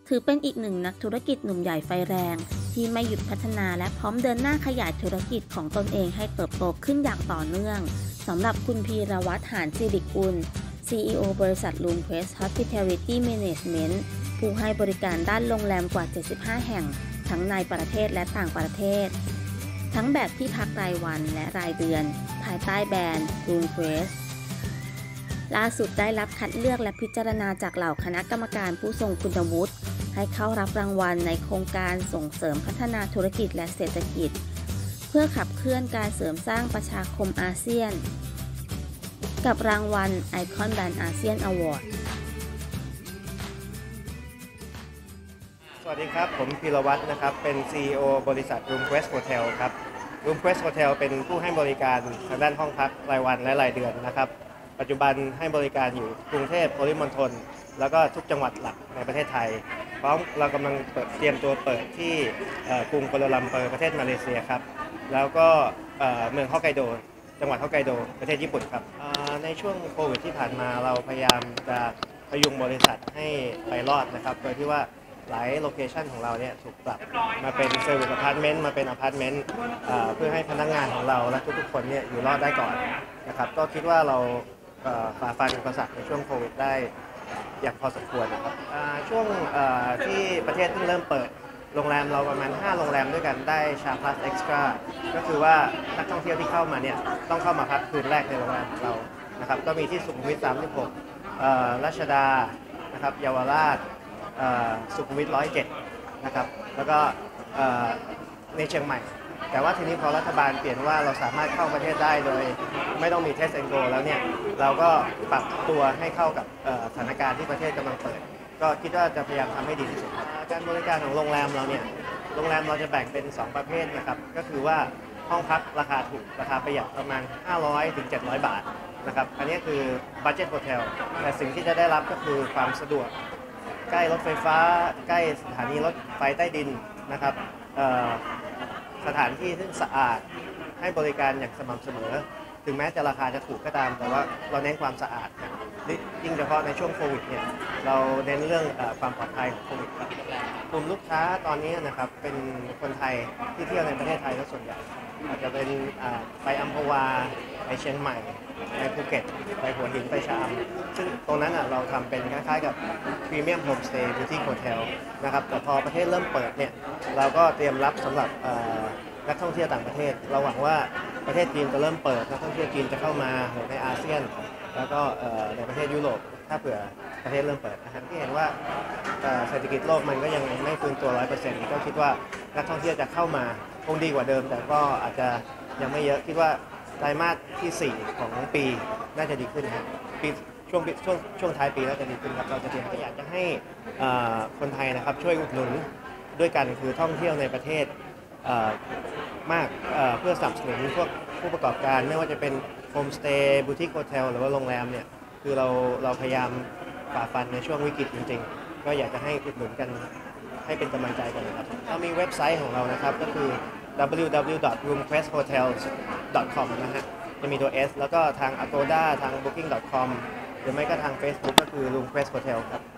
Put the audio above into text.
ถือเป็นอีกหนึ่งนักธุรกิจหนุ่มใหญ่ไฟแรงที่ไม่หยุดพัฒนาและพร้อมเดินหน้าขยายธุรกิจของตนเองให้เติบโตขึ้นอย่างต่อเนื่องสำหรับคุณพีรวัฒน์หานสิริกุล CEO บริษัท Roomquest Hospitality Management ผู้ให้บริการด้านโรงแรมกว่า 75 แห่งทั้งในประเทศและต่างประเทศทั้งแบบที่พักรายวันและรายเดือนภายใต้แบรนด์ Roomquest ล่าสุดได้รับคัดเลือกและพิจารณาจากเหล่าคณะกรรมการผู้ทรงคุณวุฒิให้เข้ารับรางวัลในโครงการส่งเสริมพัฒนาธุรกิจและเศรษฐกิจเพื่อขับเคลื่อนการเสริมสร้างประชาคมอาเซียนกับรางวัล Icon Brand ASEAN Award สวัสดีครับผมพีรวัฒน์นะครับเป็น CEO บริษัท Roomquest Hotel ครับ Roomquest Hotel เป็นผู้ให้บริการทางด้านห้องพักรายวันและรายเดือนนะครับปัจจุบันให้บริการอยู่กรุงเทพปริมณฑลแล้วก็ทุกจังหวัดหลักในประเทศไทยพร้อมเรากำลังเตรียมตัวเปิดที่กรุงกัวลาลัมเปอร์ประเทศมาเลเซียครับแล้วก็เมืองฮอกไกโดจังหวัดฮอกไกโดประเทศญี่ปุ่นครับในช่วงโควิดที่ผ่านมาเราพยายามจะพยุงบริษัทให้ไปรอดนะครับโดยที่ว่าหลายโลเคชันของเราเนี่ยถูกปรับมาเป็นเซอร์วิสอพาร์ตเมนต์มาเป็นอพาร์ตเมนต์เพื่อให้พนักงานของเราและทุกๆคนเนี่ยอยู่รอดได้ก่อนนะครับก็คิดว่าเราฝ่าฟันอุปสรรคในช่วงโควิดได้อย่างพอสมควรนะครับช่วงที่ประเทศเพิ่งเริ่มเปิดโรงแรมเราประมาณ5โรงแรมด้วยกันได้ชาพลัสเอ็กซ์ตร้าก็คือว่านักท่องเที่ยวที่เข้ามาเนี่ยต้องเข้ามาพักคืนแรกในโรงแรมของเรานะครับก็มีที่สุขุมวิท36รัชดานะครับเยาวราชสุขุมวิท107นะครับแล้วก็ในเชียงใหม่แต่ว่าทีนี้พอรัฐบาลเปลี่ยนว่าเราสามารถเข้าประเทศได้โดยไม่ต้องมีเทสแอนด์โกแล้วเนี่ยเราก็ปรับตัวให้เข้ากับสถานการณ์ที่ประเทศกำลังเปิดก็คิดว่าจะพยายามทำให้ดีที่สุดการบริการของโรงแรมเราเนี่ยโรงแรมเราจะแบ่งเป็น2ประเภทนะครับก็คือว่าห้องพักราคาถูกราคาประหยัดประมาณ500 ถึง 700 บาทนะครับอันนี้คือบัดเจ็ตโฮเทลแต่สิ่งที่จะได้รับก็คือความสะดวกใกล้รถไฟฟ้าใกล้สถานีรถไฟใต้ดินนะครับสถานที่ที่สะอาดให้บริการอย่างสม่ำเสมอถึงแม้จะราคาจะถูกก็ตามแต่ว่าเราเน้นความสะอาดนะยิ่งเฉพาะในช่วงโควิดเนี่ยเราเน้นเรื่องความปลอดภัยของโควิดครับกลุ่มลูกค้าตอนนี้นะครับเป็นคนไทยที่เที่ยวในประเทศไทยก็ส่วนใหญ่อาจจะเป็นไปอัมพวาไปเชียงใหม่ไปภูเก็ตไปหัวหินไปชะอำซึ่งตรงนั้นเราทำเป็นคล้ายๆกับพรีเมียมโฮมสเตย์บูติกโฮเทลนะครับแต่พอประเทศเริ่มเปิดเนี่ยเราก็เตรียมรับสำหรับนักท่องเที่ยวต่างประเทศเราหวังว่าประเทศจีนจะเริ่มเปิดนักท่องเที่ยวจีนจะเข้ามาในอาเซียนแล้วก็ในประเทศยุโรปถ้าเผื่อประเทศเริ่มเปิดนะครับที่เห็นว่าเศรษฐกิจโลกมันก็ยังไม่ฟื้นตัว 100% ก็คิดว่านักท่องเที่ยวจะเข้ามาคงดีกว่าเดิมแต่ก็อาจจะยังไม่เยอะคิดว่าไตรมาสที่4ของปีน่าจะดีขึ้นครับปีช่วงท้ายปีน่าจะดีขึ้นครับเราจะเตรียมก็อยากจะให้คนไทยนะครับช่วยอุดหนุนด้วยกันคือท่องเที่ยวในประเทศมากเพื่อสนับสนุนพวกผู้ประกอบการไม่ว่าจะเป็นโฮมสเตย์บูติกโฮเทลหรือว่าโรงแรมเนี่ยคือเราพยายามฝ่าฟันในช่วงวิกฤตจริงๆก็อยากจะให้อุดหนุนกันให้เป็นกำลังใจกันนะครับเรามีเว็บไซต์ของเรานะครับก็คือ www.roomquesthotels.com นะฮะจะมีตัว S แล้วก็ทาง Agoda ทาง booking.com หรือไม่ก็ทาง Facebook ก็คือ Roomquest Hotel ครับ